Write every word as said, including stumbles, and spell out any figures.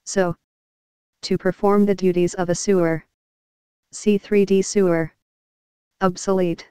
So, to perform the duties of a sewer. C three D sewer. Obsolete.